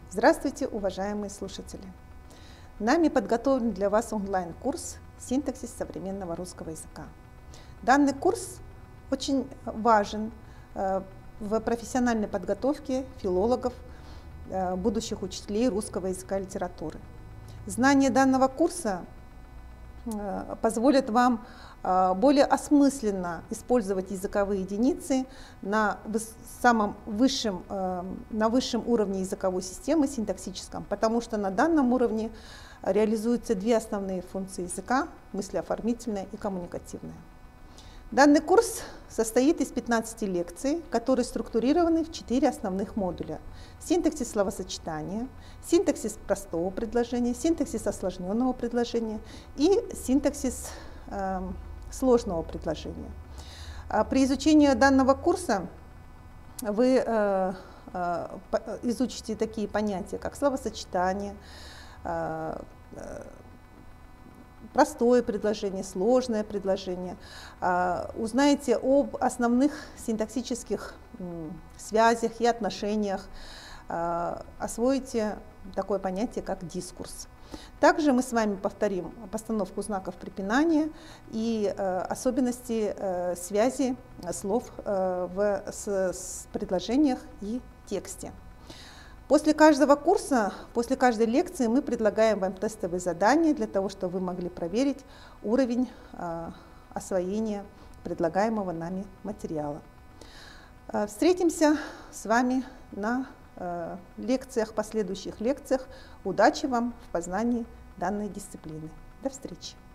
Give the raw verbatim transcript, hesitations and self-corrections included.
Здравствуйте, уважаемые слушатели! Нами подготовлен для вас онлайн-курс «Синтаксис современного русского языка». Данный курс очень важен в профессиональной подготовке филологов, будущих учителей русского языка и литературы. Знание данного курса позволит вам более осмысленно использовать языковые единицы на самом высшем, на высшем уровне языковой системы, синтаксическом, потому что на данном уровне реализуются две основные функции языка – мыслеоформительная и коммуникативная. Данный курс состоит из пятнадцати лекций, которые структурированы в четыре основных модуля: синтаксис словосочетания, синтаксис простого предложения, синтаксис осложненного предложения и синтаксис э, сложного предложения. При изучении данного курса вы э, э, изучите такие понятия, как словосочетание, э, э, простое предложение, сложное предложение, узнаете об основных синтаксических связях и отношениях, освоите такое понятие, как дискурс. Также мы с вами повторим постановку знаков препинания и особенности связи слов в предложениях и тексте. После каждого курса, после каждой лекции мы предлагаем вам тестовые задания для того, чтобы вы могли проверить уровень э, освоения предлагаемого нами материала. Э, встретимся с вами на э, лекциях, последующих лекциях. Удачи вам в познании данной дисциплины. До встречи!